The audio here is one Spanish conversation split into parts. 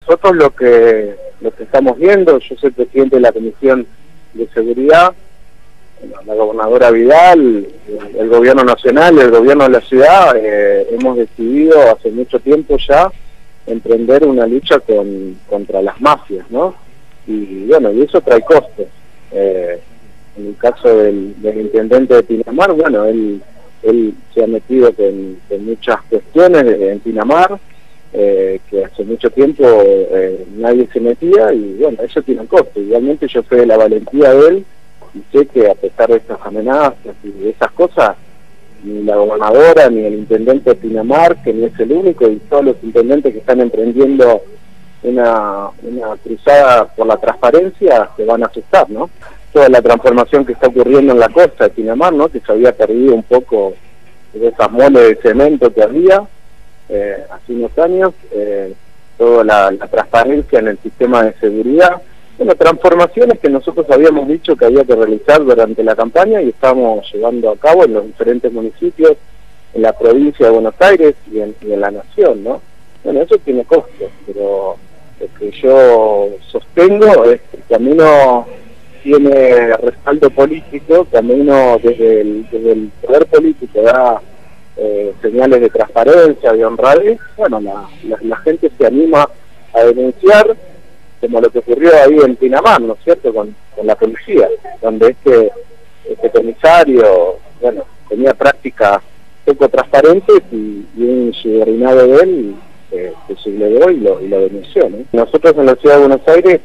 nosotros lo que estamos viendo, yo soy presidente de la Comisión de Seguridad, la gobernadora Vidal, el gobierno nacional, el gobierno de la ciudad, hemos decidido hace mucho tiempo ya emprender una lucha contra las mafias, ¿no? Y bueno, y eso trae costos. En el caso del intendente de Pinamar, bueno, él se ha metido con muchas cuestiones en Pinamar, que hace mucho tiempo nadie se metía, y bueno, eso tiene un costo. Igualmente yo sé de la valentía de él, y sé que a pesar de estas amenazas y de esas cosas, ni la gobernadora, ni el intendente de Pinamar, que ni es el único, y todos los intendentes que están emprendiendo una cruzada por la transparencia, se van a asustar, ¿no? Toda la transformación que está ocurriendo en la costa de Pinamar, ¿no? Que se había perdido un poco de esas moles de cemento que había hace unos años, toda la transparencia en el sistema de seguridad. Bueno, transformaciones que nosotros habíamos dicho que había que realizar durante la campaña y estamos llevando a cabo en los diferentes municipios, en la provincia de Buenos Aires y en la nación, ¿no? Bueno, eso tiene costos, pero lo que yo sostengo es que el camino tiene respaldo político, camino desde el poder político da señales de transparencia, de honradez. Bueno, la gente se anima a denunciar, como lo que ocurrió ahí en Pinamar, ¿no es cierto?, con la policía, donde este comisario, bueno, tenía prácticas poco transparentes y un subordinado de él se sublevó y lo denunció, ¿no? Nosotros en la ciudad de Buenos Aires,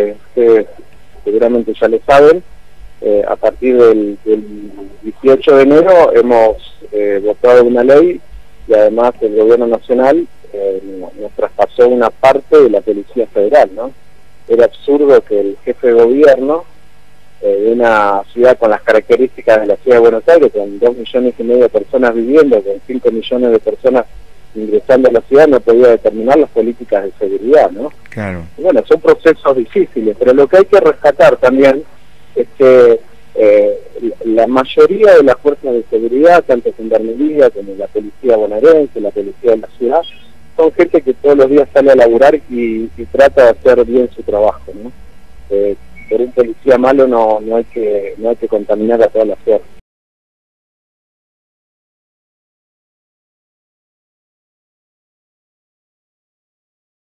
seguramente ya lo saben, a partir del 18 de enero hemos votado una ley y además el gobierno nacional nos traspasó una parte de la Policía Federal, ¿no? Era absurdo que el jefe de gobierno de una ciudad con las características de la ciudad de Buenos Aires, con 2,5 millones de personas viviendo, con 5 millones de personas ingresando a la ciudad, no podía determinar las políticas de seguridad, ¿no? Claro. Y bueno, son procesos difíciles, pero lo que hay que rescatar también es que la mayoría de las fuerzas de seguridad, tanto Gendarmería como la policía bonaerense, la policía de la ciudad, son gente que todos los días sale a laburar y trata de hacer bien su trabajo, ¿no? Por un policía malo no hay que contaminar a toda la ciudad.